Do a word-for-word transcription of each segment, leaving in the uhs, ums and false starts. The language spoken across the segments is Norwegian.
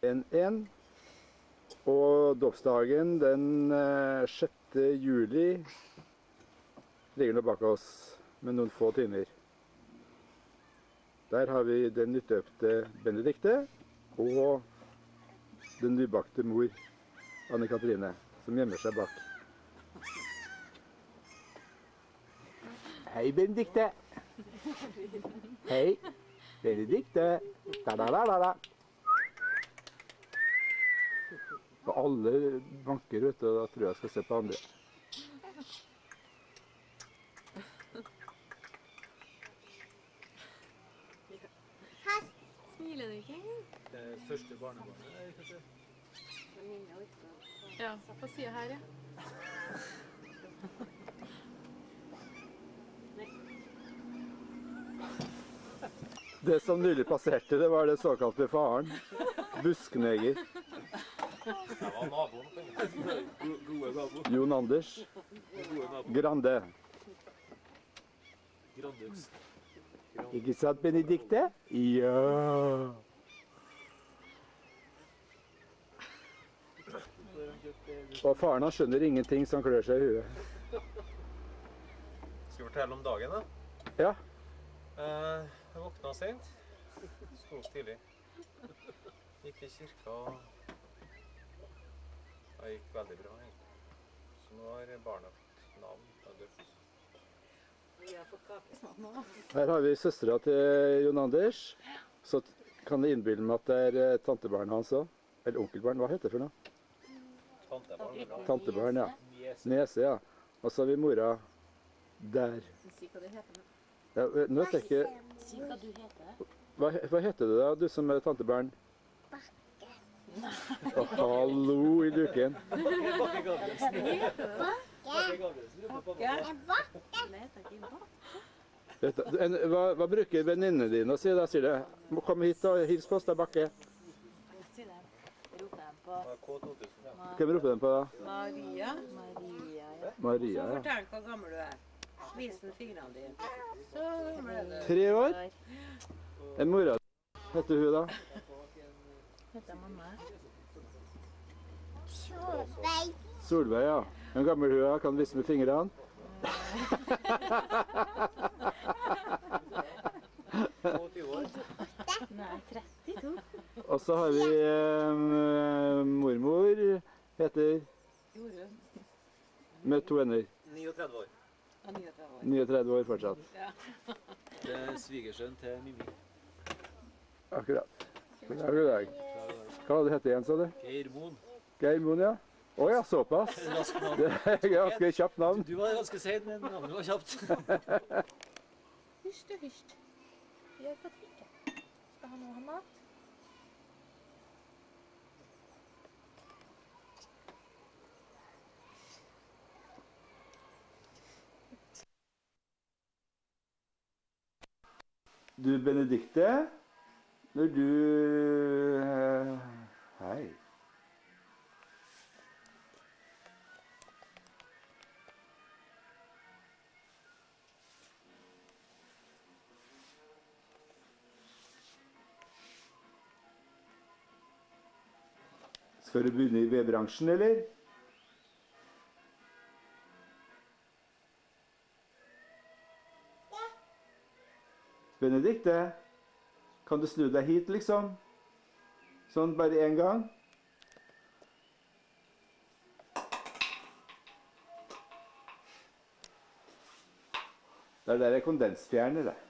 en en. Og dåpsdagen den sjette juli ligger nå bak oss med noen få timer. Der har vi den nyttøpte Benedikte og den nybakte mor Anne Katrine, som gjemmer seg bak. Hei, Benedikte! Hei, Benedikte! Da-da-da-da-da! Og alle banker, vet du, og da tror jeg jeg skal se på andre. Smiler du ikke? Det er første barnebarnet, kanskje? Ja, på siden her, ja. Det som nylig passerte, det var det såkalte faren. Buskneger. Det var naboen. Gode nabo. Jon Anders. Gode nabo. Grande. Grandux. Ikke sant, Benedikte? Ja. Og faren han skjønner ingenting, så han klør seg i huet. Skal vi fortelle om dagen, da? Ja. Eh, jeg våkna sent. Sto opp tidlig. Gikk til kirka. Det gikk veldig bra, egentlig. Så nå har barna fått navn og døpt. Her har vi søstera til Jon Anders. Så kan det innbille meg at det er tantebarn hans også. Eller onkelbarn, hva heter det for noe? Tantebarn. Tantebarn, ja. Nese, ja. Og så har vi mora der. Si hva du heter nå. Ja, nå vet jeg ikke... Si hva du heter. Hva, hva heter du da, du som er tantebarn? Bakke. Å, hallo i luken. Bakke Gabrielsen. Bakke Gabrielsen. Dette, en, hva, hva bruker venninnene dine å si da? Sier det, må komme hit og hils på oss da, Bakke. Si det. Roper dem på. K to tusen. Hvem roper den på da? Maria. Maria, ja. Maria, Så ja. fortell hvor gammel du er. Vis med fingrene dine. Så gammel er du. Tre år? En mora heter hun da? Heter mamma. Solveig. Solveig, ja. En gammel hun da, kan vise med fingrene. Nei, trettito. Og så har vi eh, mormor, heter Jorunn. med to ender. trettini år. Ja, niogtredve år. trettini år fortsatt. Det er svigersønn til Mimmi. Akkurat. God dag, god dag. Hva hadde det hette igjen, sa du? Geir Moen. Geir Moen, ja. Å ja, såpass. Rask navn. Det er ganske kjapt navn. Du var ganske sen, men navnet var kjapt. Hysj du, hysj. Gjør på trikke. Skal han nå ha mat? Du, Benedikte, når du... eh, Hei. Skal du begynne i vedbransjen, eller? Benedikte, kan du snu deg hit, liksom? Sånn bare en gang? Det der er kondensfjerner, det.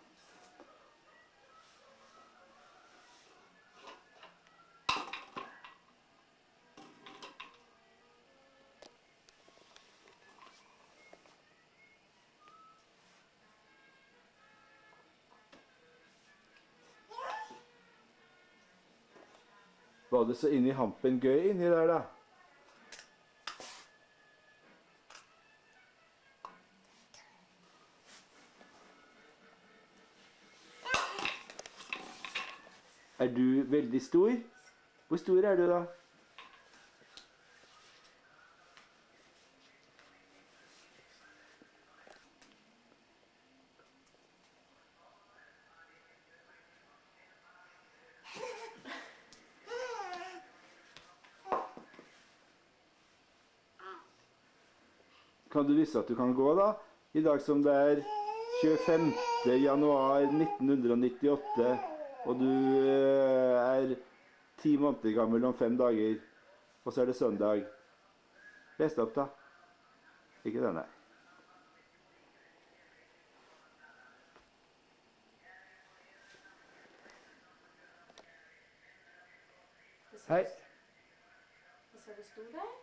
Var det så inni hampen gøy inni der, da? Er du veldig stor? Hvor stor er du da? kan du vise at du kan gå da? I dag som det er tjuefemte januar nittenhundrenittiåtte, og du eh, er ti måneder gammel om fem dager, og så er det søndag. Les det opp da. Ikke denne. Hei. Hva sa det sto der?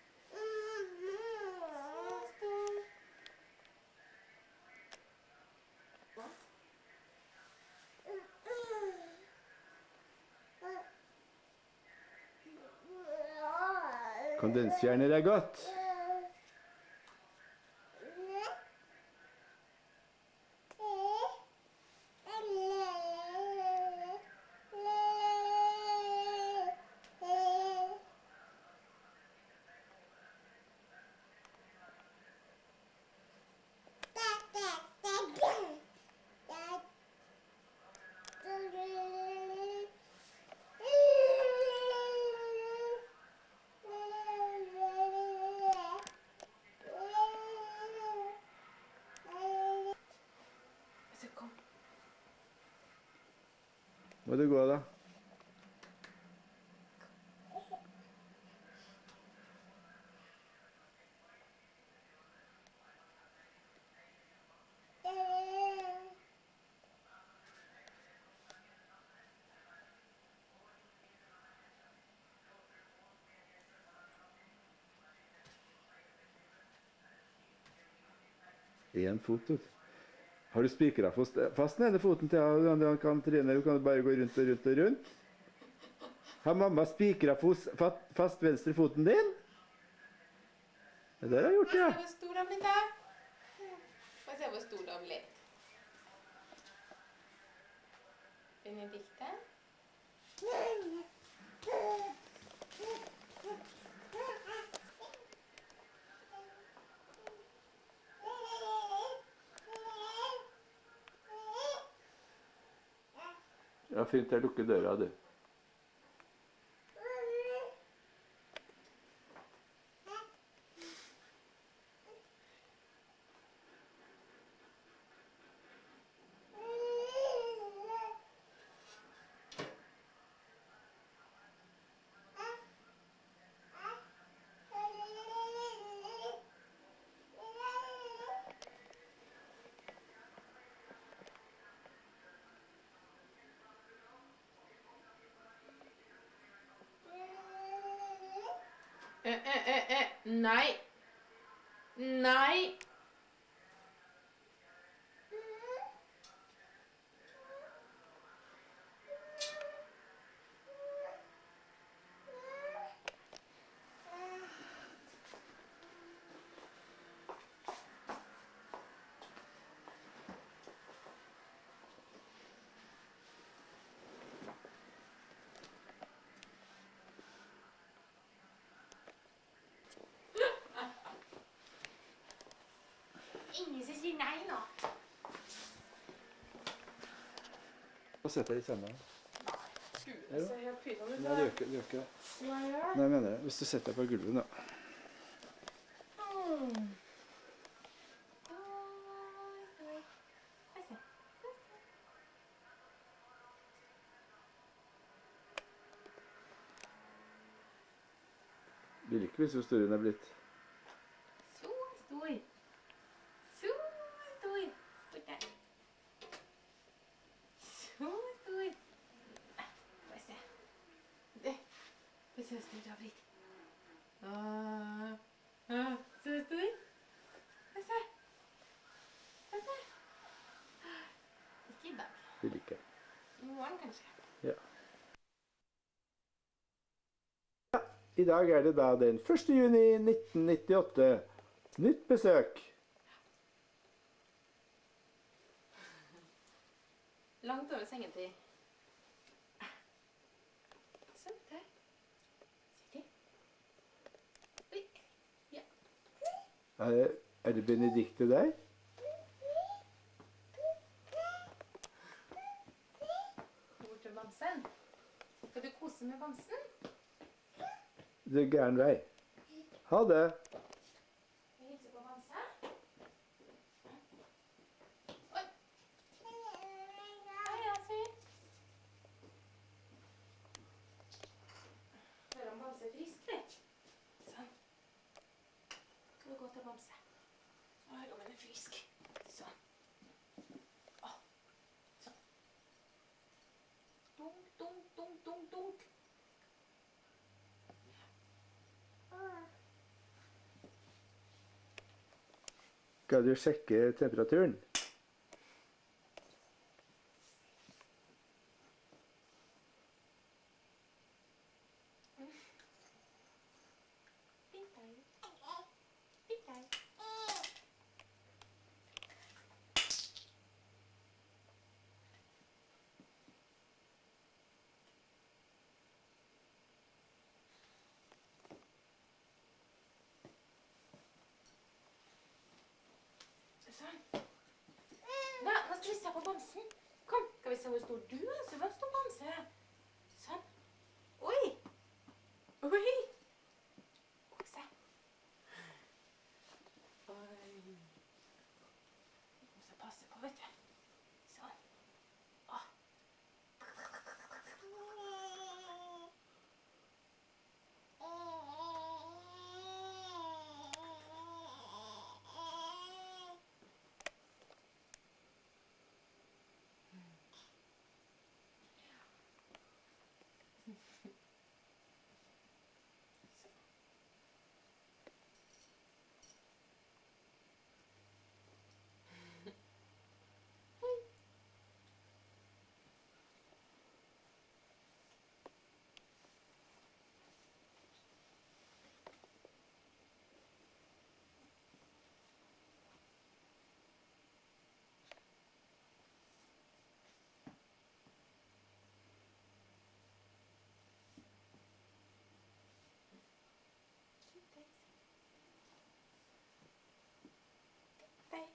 Kondensfjerner er godt. Må du gå da? En fot ut. Har du spikret fast nede foten til han kan trene? Du kan bare gå rundt og rundt og rundt. Har mamma spikret fast venstre foten din? Det der har jeg gjort, ja. Få se hvor stor den blitt da. Få se hvor stor den blitt. Benedikte. Ja, fint, jeg lukker døra, du. Eh, eh, eh, eh. Nei. Nei. Ingen som sier nei nå. Og sett deg i senga. Gud, det ser helt pyton ut. Nei, det gjør ikke, det gjør ikke det. Hva gjør det? Nei, jeg mener det. Hvis du setter deg på gulvet, da. Mm. Vil ikke vise hvor stor hun er blitt. Så stor. Så stor. Bort der. Så stor. Få se. Det. Få se hvor stor du har blitt. Ah. Ah. Så stor. Få se. Få se. Ikke i dag. Vil ikke. I morgen kanskje. Ja. I dag er det da den første juni nitten nittiåtte. Nytt besøk. Langt over sengetid. Sånn, der. Sitter. Oi. Ja. Er det, er det Benedikte der? Bort til bamsen. Skal du kose med bamsen? Det er gæren vei. Ha det. Jeg hilser på bamsen. frisk. Sånn. Å, sånn. Dunk, dunk, dunk, dunk, dunk. Skal du sjekke temperaturen? Fint deilig. Fint deilig. Sånn. Da, nå skal vi se på bamsen. Kom, skal vi se hvor stor du er, så hvor stor bamse er. Sånn. Oi! Oi! Kose. Oi. Må så passe på, vet du. Sånn. Åh. Dei.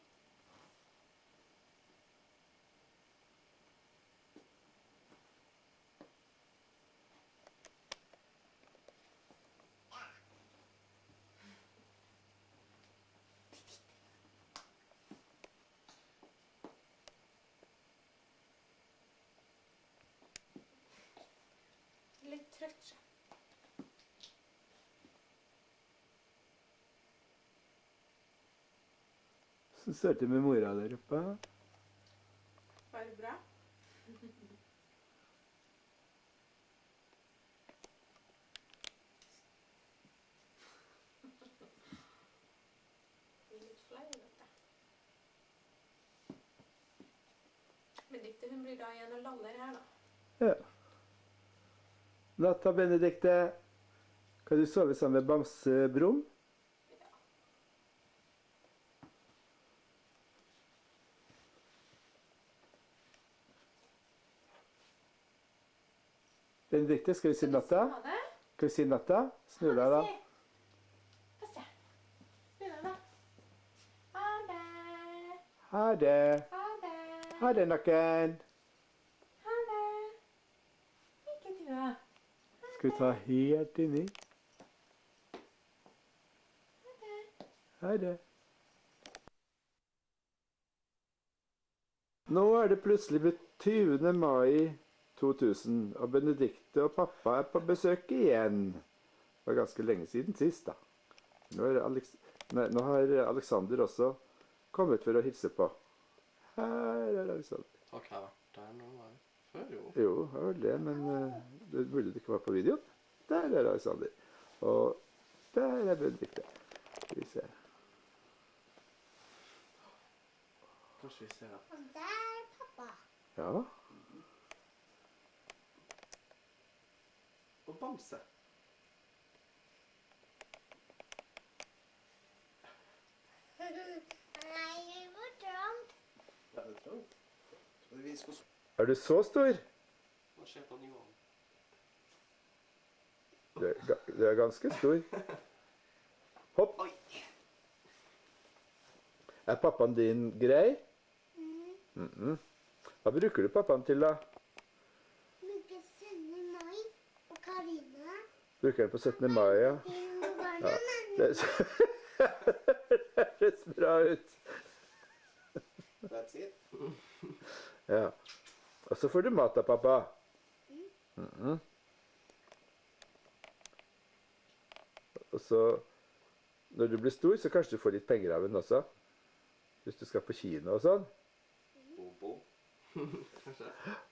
Litt trøtt, så. Så står det med mora der oppe. Var det bra? Litt flau, vet du. Benedikte, hun blir da igjen og laller her, da. Ja. Natta, Benedikte. Kan du sove sammen med Bamse Brum? Benedikte, skal vi si natta? Skal vi si natta? Snu deg, da. Få se. Snu deg, da. Ha det. Ha det. Ha det. Ha det, nakken. Ha det. Ikke du, da. Skal vi ta helt inni? Ha det. Ha det. Nå er det plutselig blitt tyvende mai to tusen, og Benedikte og pappa er på besøk igjen. Det var ganske lenge siden sist, da. Nå, er Alex Nei, nå har Alexander også kommet for å hilse på. Her er Alexander. Har ikke jeg vært der noen gang før, jo? Jo, det var vel det, men uh, det burde det ikke være på videoen. Der er Alexander. Og der er Benedikte. Skal vi se. Kanskje vi ser det. Og der er pappa. Ja. Og Bamse. Nei, hvor trangt. Ja, det tror jeg. Skal vi vise oss? Er du så stor? Hva skjer på Johan? Du er, ga- du er ganske stor. Hopp. Oi! Er pappaen din grei? Mm. Mhm. Hva bruker du pappaen til, da? Bruker syttende mai og Karina. Bruker den på syttende mai, ja. Til barna, Ja. men Det høres bra ut. That's it. Ja. Og så får du mat av pappa. Mhm. Og så, når du blir stor, så kanskje du får litt penger av henne også. Hvis du skal på kino og sånn. Bobo. Kanskje.